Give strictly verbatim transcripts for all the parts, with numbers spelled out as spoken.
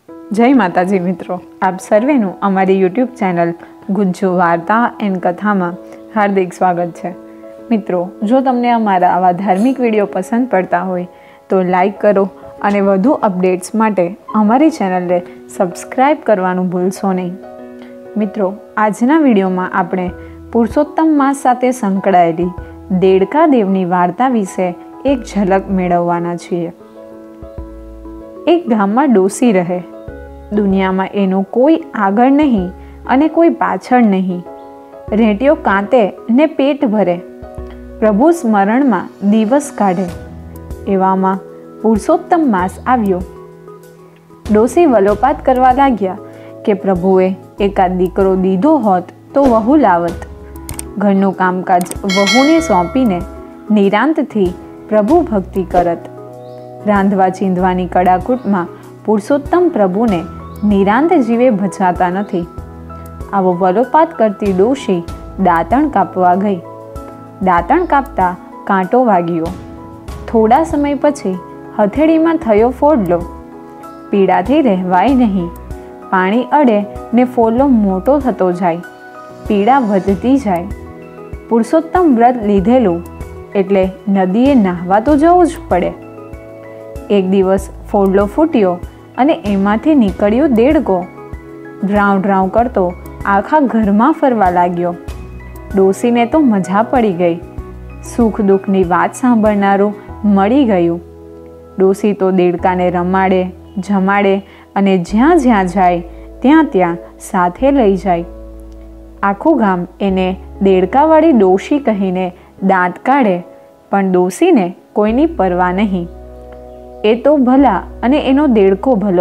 जय माताजी मित्रों, आप सर्वेનું અમારી યુટ્યુબ ચેનલ ગુજ્જુ વાર્તા એન્ડ કથામાં હાર્દિક સ્વાગત છે। મિત્રો, જો તમને અમારા આવા ધાર્મિક વિડીયો પસંદ પડતા હોય તો લાઈક કરો અને વધુ અપડેટ્સ માટે અમારી ચેનલને સબસ્ક્રાઈબ કરવાનું ભૂલશો નહીં। મિત્રો, આજના વિડીયોમાં આપણે પુરુષોત્તમ માસ સાથે સંકળાયેલી દેડકા દેવની વાર્તા વિશે એક ઝલક મેળવવાના છીએ। એક ગામમાં ડોસી રહે। દુનિયામાં એનું કોઈ આગળ નહીં અને કોઈ પાછળ નહીં। રેંટિયો કાંતે ને પેટ ભરે, પ્રભુ સ્મરણમાં દિવસ કાઢે। એવામાં પુરુષોત્તમ માસ આવ્યો। ડોસી વલોપાત કરવા લાગ્યા કે પ્રભુએ એકાદ દીકરો દીધો હોત તો વહુ લાવત। ઘરનું કામકાજ વહુને સોંપીને નિરાંતથી પ્રભુ ભક્તિ કરત। રાંધવા ચીંધવાની કડાકૂટમાં પુરુષોત્તમ પ્રભુને નિરાંત જીવે ભજાતા નથી। આવો વલોપાત કરતી ડોશી દાંતણ કાપવા ગઈ। દાંતણ કાપતા કાંટો વાગ્યો। થોડા સમય પછી હથેળીમાં થયો ફોડલો। પીડાથી રહેવાય નહીં। પાણી અડે ને ફોડલો મોટો થતો જાય, પીડા વધતી જાય। પુરુષોત્તમ વ્રત લીધેલું એટલે નદીએ નાહવા તો જવું જ પડે। એક દિવસ ફોડલો ફૂટ્યો અને એમાંથી નીકળ્યો દેડકો। ડ્રાઉં ડ્રાઉં કરતો આખા ઘરમાં ફરવા લાગ્યો। ડોસીને તો મજા પડી ગઈ। સુખ દુઃખની વાત સાંભળનારું મળી ગયું। ડોસી તો દેડકાને રમાડે, જમાડે અને જ્યાં જ્યાં જાય ત્યાં ત્યાં સાથે લઈ જાય। આખું ગામ એને દેડકાવાળી ડોશી કહીને દાંત કાઢે, પણ ડોસીને કોઈની પરવા નહીં। એ તો ભલા અને એનો દેડકો ભલો।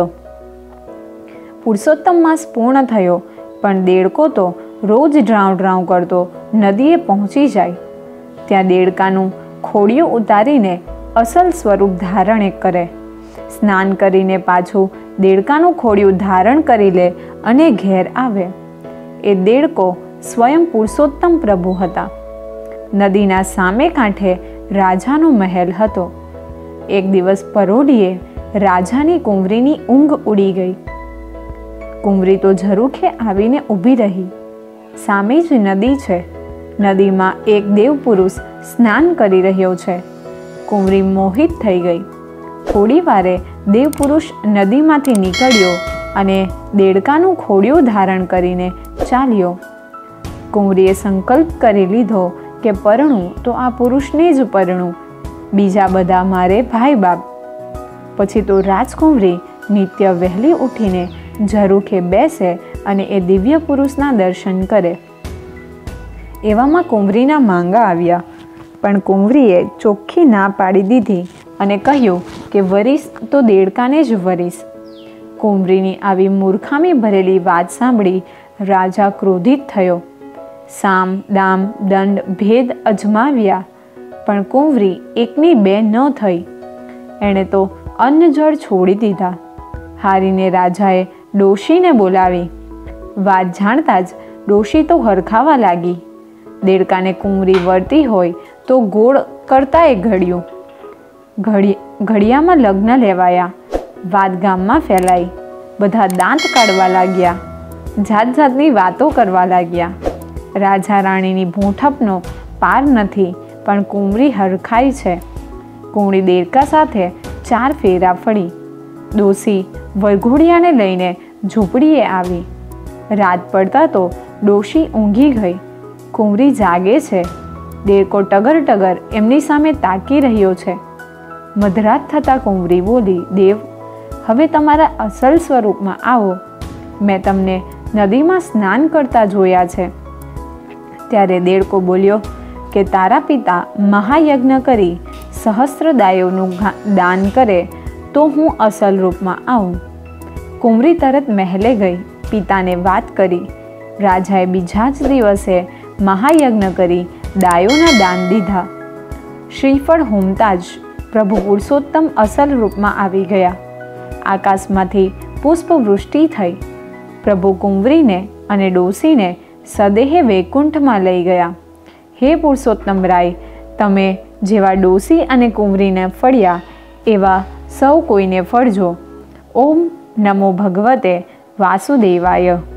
પુરુષોત્તમ માસ પૂર્ણ થયો, પણ દેડકો તો રોજ ડ્રાઉં ડ્રાઉં કરતો નદીએ પહોંચી જાય। ત્યાં દેડકાનું ખોડિયું ઉતારીને અસલ સ્વરૂપ ધારણ કરે। સ્નાન કરીને પાછું દેડકાનું ખોડિયું ધારણ કરી લે અને ઘેર આવે। એ દેડકો સ્વયં પુરુષોત્તમ પ્રભુ હતા। નદીના સામે કાંઠે રાજાનો મહેલ હતો। એક દિવસ પરોઢીએ રાજાની કુંવરીની ઊંઘ ઉડી ગઈ। કુંવરી તો ઝરૂખે આવીને ઊભી રહી। સામે જ નદી છે। નદીમાં એક દેવ પુરુષ સ્નાન કરી રહ્યો છે। કુંવરી મોહિત થઈ ગઈ। થોડી વારે દેવ પુરુષ નદીમાંથી નીકળ્યો અને દેડકાનું ખોડિયું ધારણ કરીને ચાલ્યો। કુંવરીએ સંકલ્પ કરી લીધો કે પરણું તો આ પુરુષને જ પરણું, બીજા બધા મારે ભાઈ બાપ। પછી તો રાજકુંવરી નિત્ય વહેલી ઉઠીને ઝરૂખે બેસે અને એ દિવ્ય પુરુષના દર્શન કરે। એવામાં કુંવરીના માંગા આવ્યા, પણ કુંવરીએ ચોખ્ખી ના પાડી દીધી અને કહ્યું કે વરીશ તો દેડકાને જ વરીશ। કુંવરીની આવી મૂર્ખામી ભરેલી વાત સાંભળી રાજા ક્રોધિત થયો। સામ દામ દંડ ભેદ અજમાવ્યા, પણ કુંવરી એકની બે ન થઈ। એણે તો અન્ન જળ છોડી દીધા। હારીને રાજાએ ડોશીને બોલાવી। વાત જાણતા જ ડોશી તો હરખાવા લાગી। દેડકાને કુંવરી વળતી હોય તો ગોળ કરતાંય ઘડ્યું। ઘડી ઘડિયામાં લગ્ન લેવાયા। વાત ગામમાં ફેલાઈ। બધા દાંત કાઢવા લાગ્યા। જાત જાતની વાતો કરવા લાગ્યા। રાજા રાણીની ભૂંઠપનો પાર નથી, પણ કુંવરી હરખાઈ છે। કુંવરી દેડકા સાથે ચાર ફેરા ફળી। ડોસી વરઘોડિયાને લઈને ઝૂંપડીએ આવી। રાત પડતા તો ડોશી ઊંઘી ગઈ। કુંવરી જાગે છે। દેડકો ટગર ટગર એમની સામે તાકી રહ્યો છે। મધરાત થતાં કુંવરી બોલી, દેવ, હવે તમારા અસલ સ્વરૂપમાં આવો। મેં તમને નદીમાં સ્નાન કરતા જોયા છે। ત્યારે દેડકો બોલ્યો કે તારા પિતા મહાયજ્ઞ કરી સહસ્ત્રદાયોનું દાન કરે તો હું અસલ રૂપમાં આવું। કુંવરી તરત મહેલે ગઈ, પિતાને વાત કરી। રાજાએ બીજા જ દિવસે મહાયજ્ઞ કરી દાયોના દાન દીધા। શ્રીફળ હોમતા જ પ્રભુ પુરુષોત્તમ અસલ રૂપમાં આવી ગયા। આકાશમાંથી પુષ્પવૃષ્ટિ થઈ। પ્રભુ કુંવરીને અને ડોસીને સદેહે વૈકુંઠમાં લઈ ગયા। હે પુરુષોત્તમ રાય, તમે જેવા ડોસી અને કુંવરીને ફળ્યા એવા સૌ કોઈને ફળજો। ઓમ નમો ભગવતે વાસુદેવાય।